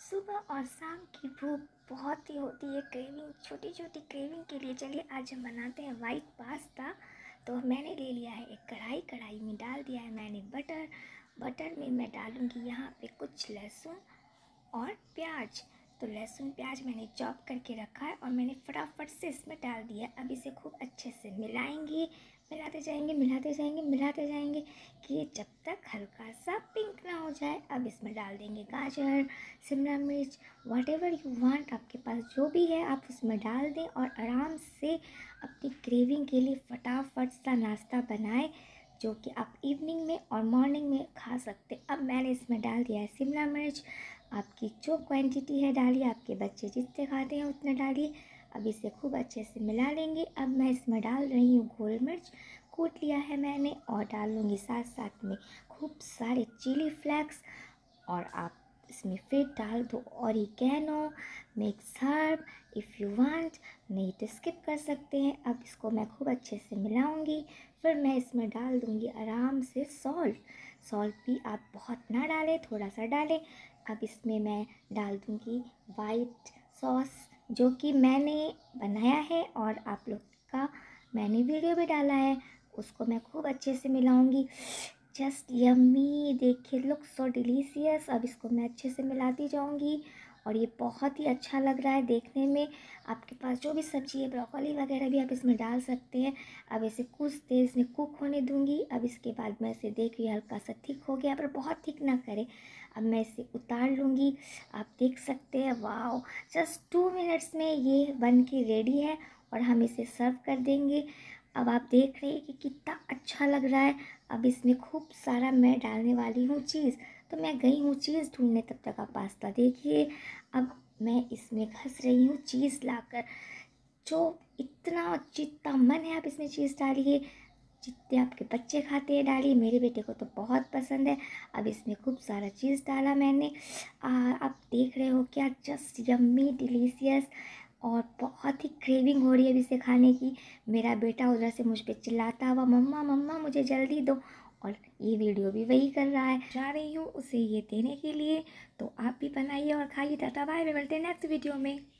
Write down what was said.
सुबह और शाम की भूख बहुत ही होती है, क्रेविंग, छोटी छोटी क्रेविंग के लिए। चलिए आज हम बनाते हैं वाइट पास्ता। तो मैंने ले लिया है एक कढ़ाई, कढ़ाई में डाल दिया है मैंने बटर। बटर में मैं डालूँगी यहाँ पे कुछ लहसुन और प्याज। तो लहसुन प्याज मैंने चॉप करके रखा है और मैंने फटाफट से इसमें डाल दिया। अब इसे खूब अच्छे से मिलाएंगे, मिलाते जाएंगे, मिलाते जाएंगे, मिलाते जाएंगे कि जब तक हल्का सा पिंक ना हो जाए। अब इसमें डाल देंगे गाजर, शिमला मिर्च, वॉट एवर यू वांट, आपके पास जो भी है आप उसमें डाल दें और आराम से अपनी क्रेविंग के लिए फटाफट सा नाश्ता बनाएं, जो कि आप इवनिंग में और मॉर्निंग में खा सकते। अब मैंने इसमें डाल दिया है शिमला मिर्च। आपकी जो क्वांटिटी है डालिए, आपके बच्चे जितने खाते हैं उतने डालिए। अब इसे खूब अच्छे से मिला लेंगे। अब मैं इसमें डाल रही हूँ गोल मिर्च, कूट लिया है मैंने, और डाल लूँगी साथ साथ में खूब सारे चिली फ्लेक्स। और आप इसमें फिर डाल दो oregano, mix herb if you want, नहीं तो स्किप कर सकते हैं। अब इसको मैं खूब अच्छे से मिलाऊंगी। फिर मैं इसमें डाल दूंगी आराम से सॉल्ट। सॉल्ट भी आप बहुत ना डालें, थोड़ा सा डालें। अब इसमें मैं डाल दूंगी वाइट सॉस, जो कि मैंने बनाया है और आप लोग का मैंने वीडियो भी डाला है। उसको मैं खूब अच्छे से मिलाऊंगी। जस्ट यम्मी, देखिए लुक सो डिलीशियस। अब इसको मैं अच्छे से मिलाती जाऊंगी और ये बहुत ही अच्छा लग रहा है देखने में। आपके पास जो भी सब्ज़ी है, ब्रोकली वगैरह भी आप इसमें डाल सकते हैं। अब इसे कुछ देर इसमें कुक होने दूंगी। अब इसके बाद मैं इसे देख रही हल्का सा थिक हो गया, पर बहुत थिक ना करें। अब मैं इसे उतार लूँगी। आप देख सकते हैं, वाओ, जस्ट 2 मिनट्स में ये बन के रेडी है और हम इसे सर्व कर देंगे। अब आप देख रहे हैं कि कितना अच्छा लग रहा है। अब इसमें खूब सारा मैं डालने वाली हूँ चीज़। तो मैं गई हूँ चीज़ ढूंढने, तब तक आप पास्ता देखिए। अब मैं इसमें घस रही हूँ चीज़ लाकर। जो इतना जितना मन है आप इसमें चीज़ डालिए, जितने आपके बच्चे खाते हैं डालिए। मेरे बेटे को तो बहुत पसंद है। अब इसमें खूब सारा चीज़ डाला मैंने। आप देख रहे हो क्या, जस्ट यम्मी डिलीशियस। और बहुत ही क्रेविंग हो रही है अब इसे खाने की। मेरा बेटा उधर से मुझ पे चिल्लाता हुआ, मम्मा मम्मा मुझे जल्दी दो। और ये वीडियो भी वही कर रहा है, जा रही हूँ उसे ये देने के लिए। तो आप भी बनाइए और खाइए। टाटा बाय बाय, मिलते हैं नेक्स्ट वीडियो में।